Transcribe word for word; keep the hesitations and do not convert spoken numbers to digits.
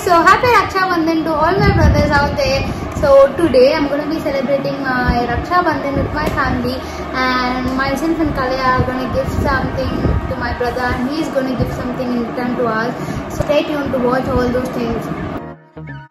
So happy Raksha Bandhan to all my brothers out there. So today I'm going to be celebrating my Raksha Bandhan with my family, and myself and Kalya are going to give something to my brother and he is going to give something in return to us. So stay tuned to watch all those things.